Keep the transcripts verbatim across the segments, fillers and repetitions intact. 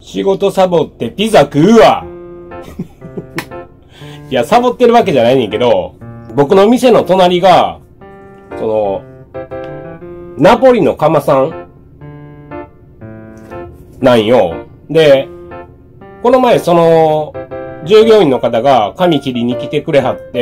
仕事サボってピザ食うわいや、サボってるわけじゃないねんけど、僕の店の隣が、その、ナポリの窯さんなんよ。で、この前その、従業員の方が髪切りに来てくれはって、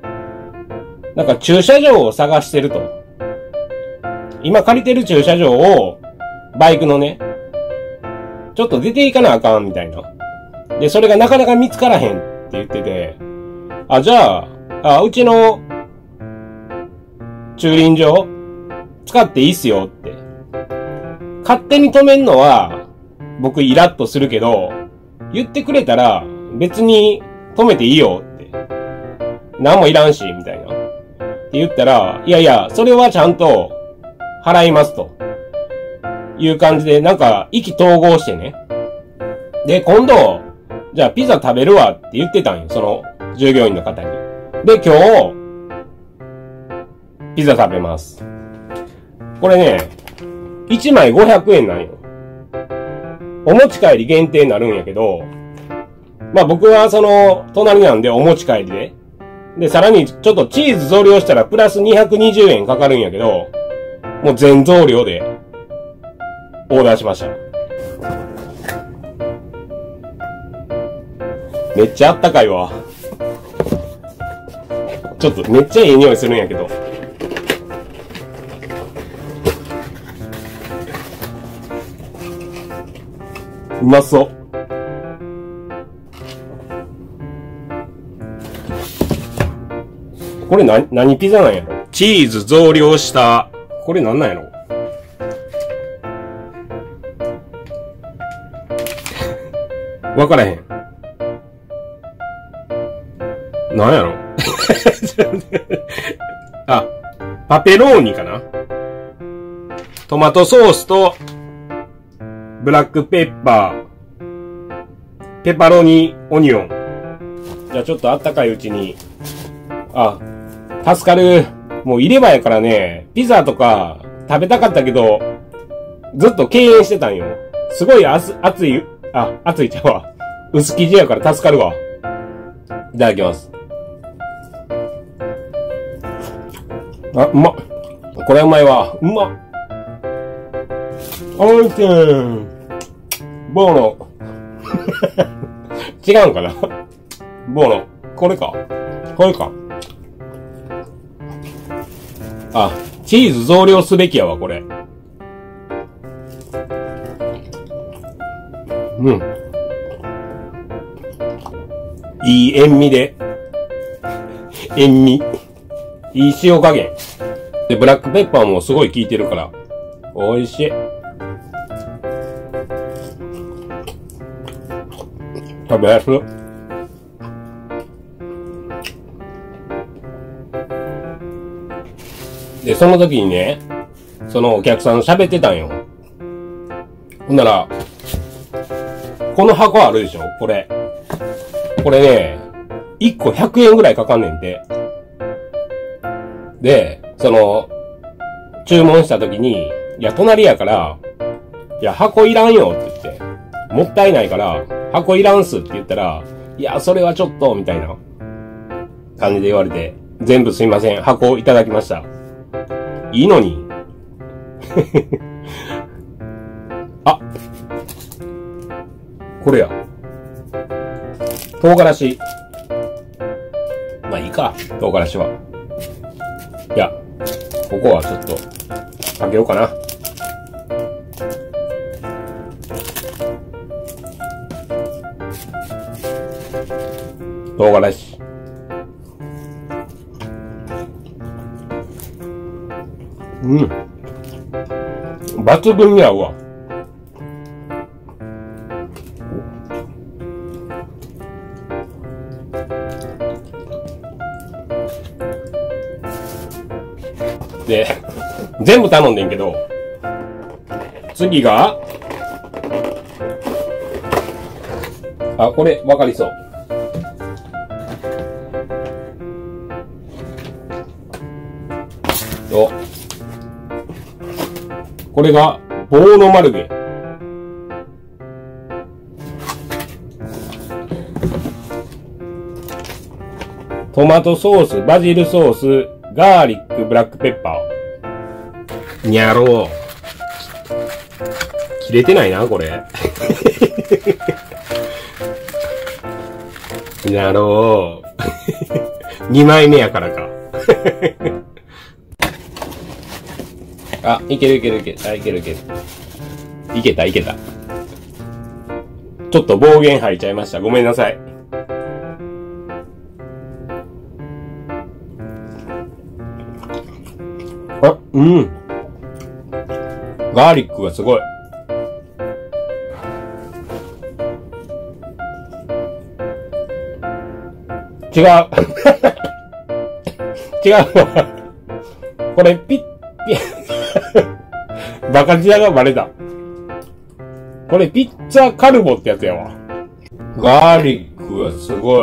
なんか駐車場を探してると。今借りてる駐車場を、バイクのね、ちょっと出ていかなあかんみたいな。で、それがなかなか見つからへんって言ってて、あ、じゃあ、あ、うちの駐輪場使っていいっすよって。勝手に止めんのは僕イラッとするけど、言ってくれたら別に止めていいよって。何もいらんし、みたいな。って言ったら、いやいや、それはちゃんと払いますと。いう感じで、なんか意気投合してね。で、今度、じゃあピザ食べるわって言ってたんよ、その従業員の方に。で、今日、ピザ食べます。これね、いちまいごひゃくえんなんよ。お持ち帰り限定になるんやけど、まあ僕はその、隣なんでお持ち帰りで。で、さらにちょっとチーズ増量したらプラスにひゃくにじゅうえんかかるんやけど、もう全増量で、オーダーしました。めっちゃあったかいわ。ちょっとめっちゃいい匂いするんやけど。うまそう。これな、何ピザなんやろ？チーズ増量した。これなんなんやろ？わからへん。なんやろあ、パペローニかな？トマトソースと、ブラックペッパー、ペパロニオニオン。じゃあちょっとあったかいうちに、あ、助かる。もう入れ歯やからね、ピザとか食べたかったけど、ずっと敬遠してたんよ。すごい熱い、あ、熱いちゃうわ。薄生地やから助かるわ。いただきます。あ、うまっ。これうまいわ。うまっ。おいしい。ボーノ。違うんかなボーノ。これか。これか。あ、チーズ増量すべきやわ、これ。うん。いい塩味で。塩味。いい塩加減。で、ブラックペッパーもすごい効いてるから。美味しい。食べやすい。で、その時にね、そのお客さん喋ってたんよ。ほんなら、この箱あるでしょ？これ。これね、いっこひゃくえんぐらいかかんねんて。で、その、注文した時に、いや、隣やから、いや、箱いらんよって言って、もったいないから、箱いらんすって言ったら、いや、それはちょっと、みたいな感じで言われて、全部すいません、箱いただきました。いいのに。あ、これや。唐辛子。まあいいか、唐辛子は。いや、ここはちょっと、かけようかな。唐辛子。うん。抜群に合うわ。で、全部頼んでんけど、次が、あ、これ、わかりそう。お。これが、ボーノマルゲ。 トマトソース、バジルソース、ガーリック、ブラックペッパー。にゃろう。切れてないな、これ。にゃろう。にまいめやからか。あ、いけるいけるいける。あ、いけるいける。いけたいけた。ちょっと暴言吐いちゃいました。ごめんなさい。あ、うん。ガーリックがすごい。違う。違うわ。これ、ピッ、ピッ、バカチアがバレた。これ、ピッツァカルボってやつやわ。ガーリックがすごい。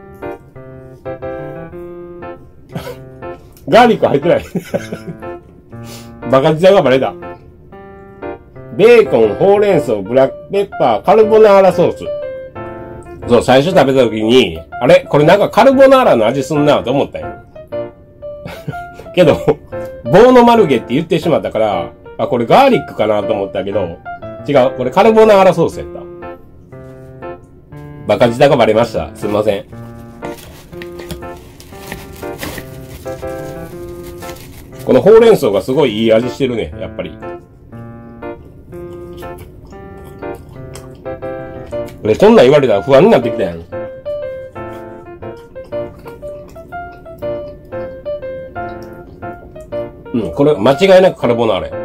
ガーリック入ってない。バカチアがバレた。ベーコン、ほうれん草、ブラックペッパー、カルボナーラソース。そう、最初食べた時に、あれこれなんかカルボナーラの味すんなと思ったよ。けど、棒の丸毛って言ってしまったから、あ、これガーリックかなと思ったけど、違う、これカルボナーラソースやった。バカ舌がバレました。すいません。このほうれん草がすごいいい味してるね、やっぱり。俺、そんなん言われたら不安になってきたやん。うん、これ間違いなくカルボナーラや。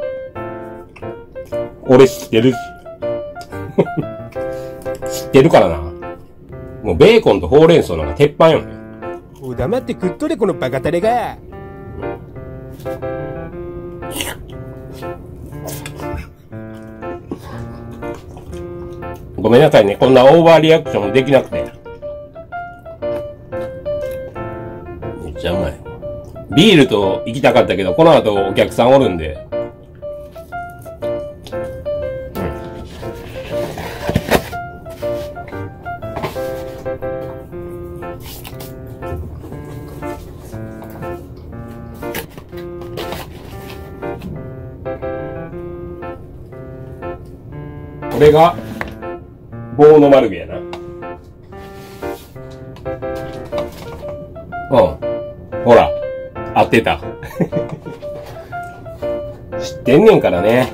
俺知ってるし。知ってるからな。もうベーコンとほうれん草なんか鉄板よね。 お黙って食っとれこのバカタレが。 ごめんなさいね。こんなオーバーリアクションできなくて。めっちゃうまい。ビールと行きたかったけど、この後お客さんおるんで。これが棒の丸毛やな。うん。ほら、合ってた。知ってんねんからね。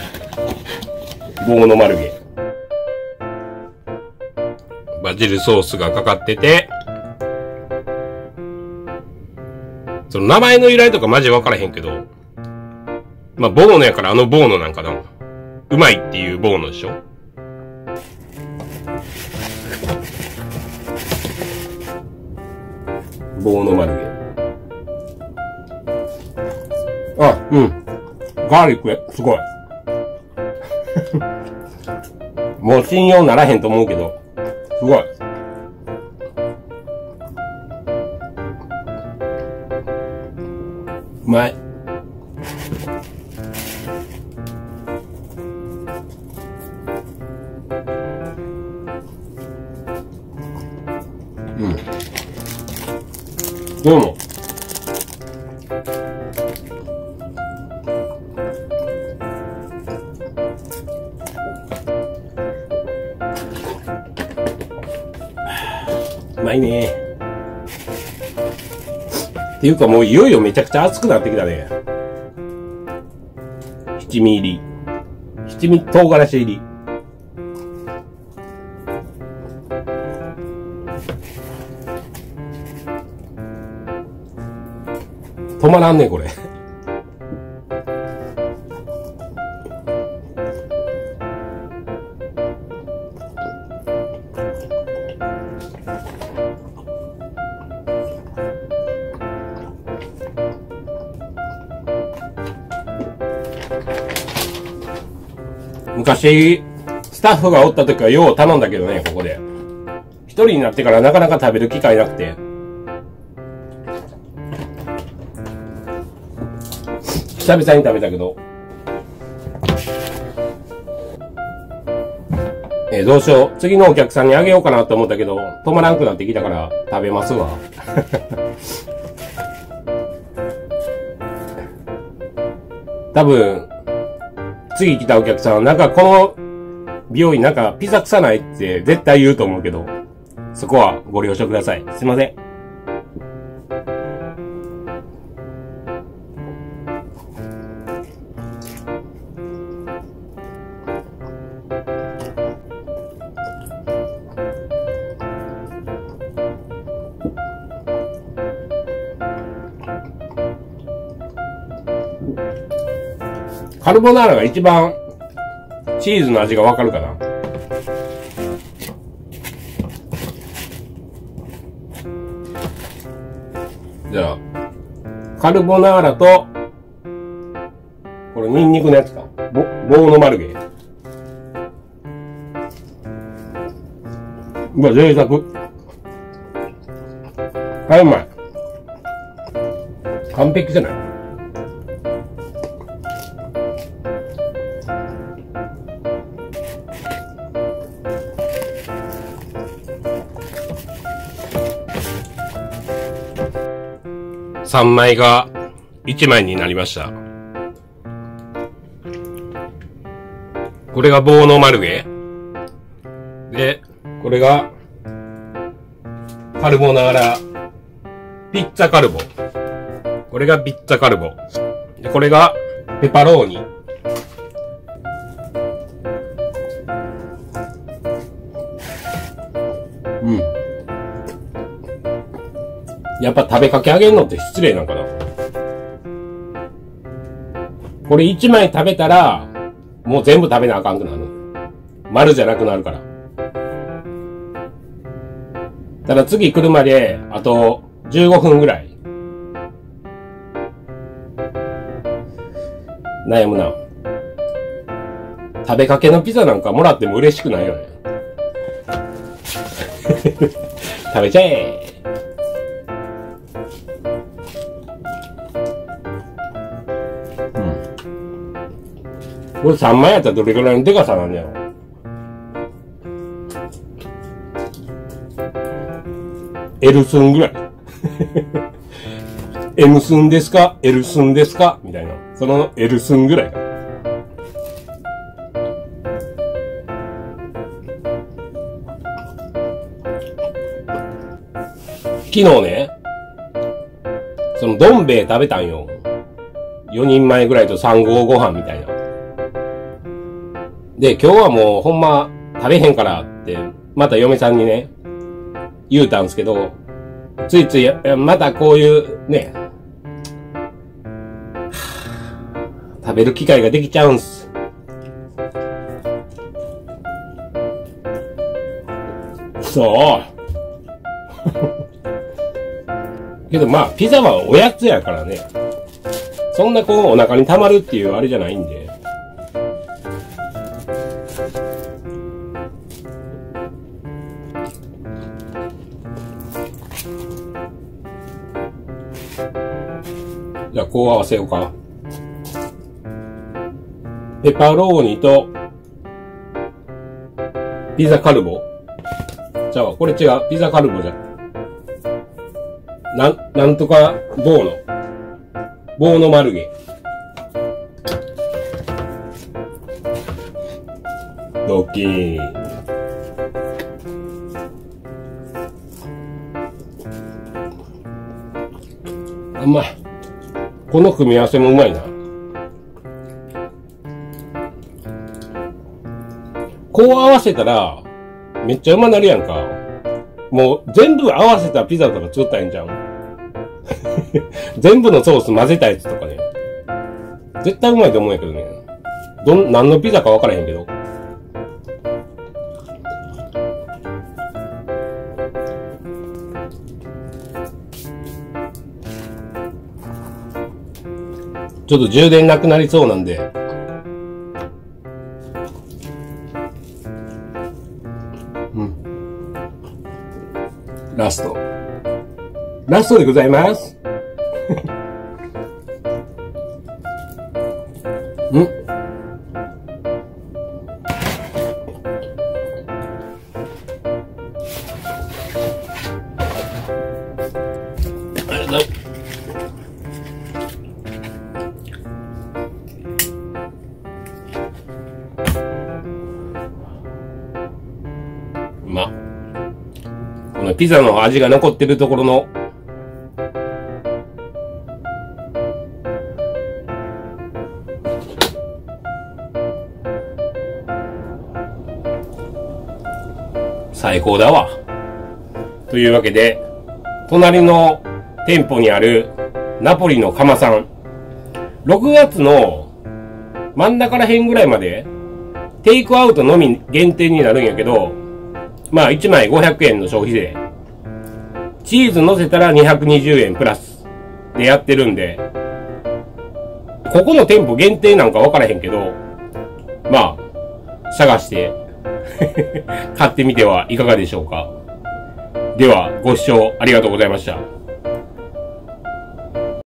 棒の丸毛。バジルソースがかかってて、その名前の由来とかマジわからへんけど、まあ、ボーノやからあのボーノなんかな。うまいっていうボーノでしょ。棒の丸毛。あ、うん。ガーリックや、すごい。もう信用ならへんと思うけど、すごい。うまい。うん。どうも。うまいね。っていうかもういよいよめちゃくちゃ熱くなってきたね。七味入り。七味唐辛子入り。止まらんね、これ。昔、スタッフがおった時はよう頼んだけどね、ここで。一人になってからなかなか食べる機会なくて。久々に食べたけど。 えー、どうしよう。次のお客さんにあげようかなって思ったけど、止まらんくなってきたから食べますわ。多分、次来たお客さんは、なんかこの美容院なんかピザ臭ないって絶対言うと思うけど、そこはご了承ください。すいません。カルボナーラが一番チーズの味がわかるかな。じゃあ、カルボナーラと、これニンニクのやつか。ぼ、棒のマルゲ。うわ、贅沢。はい、うまい。完璧じゃない？さんまいがいちまいになりました。これが棒のマルゲ。で、これがカルボナーラピッツァカルボ。これがピッツァカルボ。で、これがペパローニ。うん。やっぱ食べかけあげるのって失礼なんかな。これいちまい食べたら、もう全部食べなあかんくなる。丸じゃなくなるから。ただ次来るまで、あとじゅうごふんぐらい。悩むな。食べかけのピザなんかもらっても嬉しくないよね。食べちゃえ。これさんまいやったらどれくらいのデカさなんやろ。L 寸ぐらい。M 寸ですか ?L 寸ですかみたいな。その L 寸ぐらいか。昨日ね、そのどん兵衛食べたんよ。よにんまえぐらいとさんごうご飯みたいな。で、今日はもうほんま食べへんからって、また嫁さんにね、言うたんすけど、ついつい、またこういうね、食べる機会ができちゃうんす。そう。けどまあ、ピザはおやつやからね。そんなこうお腹に溜まるっていうあれじゃないんで。じゃあこう合わせようか。ペパローニとピザカルボ。じゃあこれ違う。ピザカルボじゃん。なん、なんとか棒の。棒のマルゲ。ドッキーン。うまい。この組み合わせもうまいな。こう合わせたら、めっちゃうまなるやんか。もう全部合わせたピザとか作ったらいいんじゃん。全部のソース混ぜたやつとかね。絶対うまいと思うんやけどね。どん、何のピザかわからへんけど。ちょっと充電なくなりそうなんで。うん。ラスト。ラストでございます。んま、このピザの味が残ってるところの、最高だわ。というわけで、隣の店舗にあるナポリの釜さん。ろくがつの真ん中ら辺ぐらいまでテイクアウトのみ限定になるんやけど、まあいちまいごひゃくえんの消費税。チーズ乗せたらにひゃくにじゅうえんプラスでやってるんで、ここの店舗限定なんかわからへんけど、まあ、探して買ってみてはいかがでしょうか。では、ご視聴ありがとうございました。